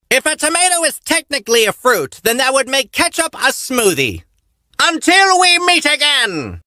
If a tomato is technically a fruit, then that would make ketchup a smoothie. Until we meet again!